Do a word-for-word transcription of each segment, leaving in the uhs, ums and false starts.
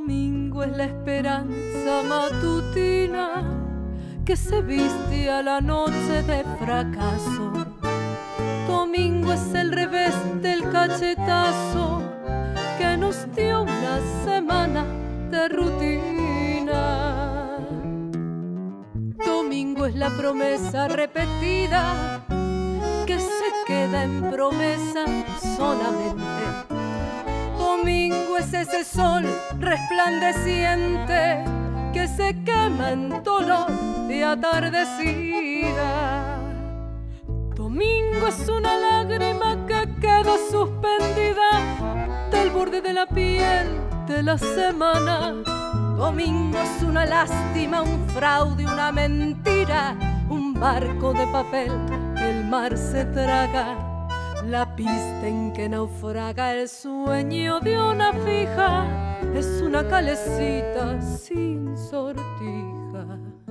Domingo es la esperanza matutina que se viste a la noche de fracaso. Domingo es el revés del cachetazo que nos dio una semana de rutina. Domingo es la promesa repetida que se queda en promesa solamente. Domingo es ese sol resplandeciente que se quema en dolor de atardecida. Domingo es una lágrima que queda suspendida del borde de la piel de la semana. Domingo es una lástima, un fraude, una mentira, un barco de papel que el mar se traga. La pista en que naufraga el sueño de una fija es una calecita sin sortija.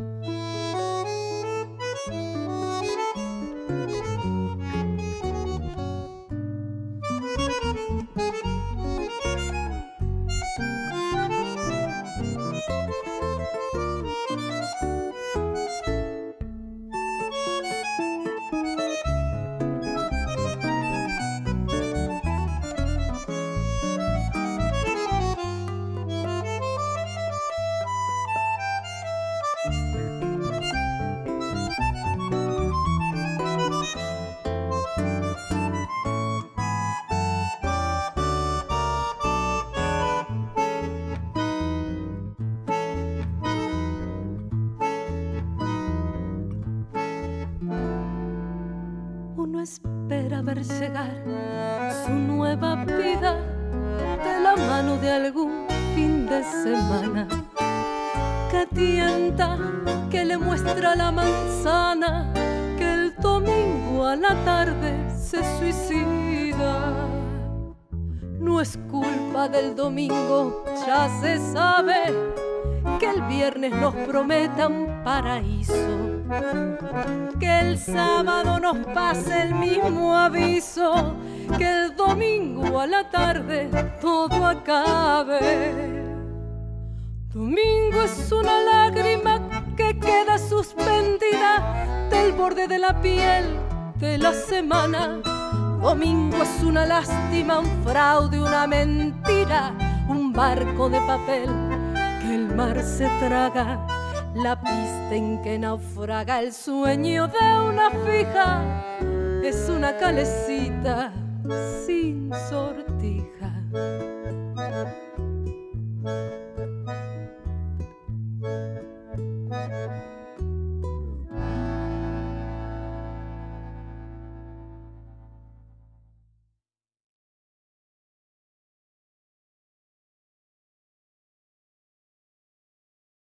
Espera ver llegar su nueva vida de la mano de algún fin de semana que tienta, que le muestra la manzana, que el domingo a la tarde se suicida. No es culpa del domingo, ya se sabe que el viernes nos prometa un paraíso, que el sábado nos pase el mismo aviso, que el domingo a la tarde todo acabe. Domingo es una lágrima que queda suspendida del borde de la piel de la semana. Domingo es una lástima, un fraude, una mentira, un barco de papel que el mar se traga. La pista en que naufraga el sueño de una fija es una calecita sin sortija.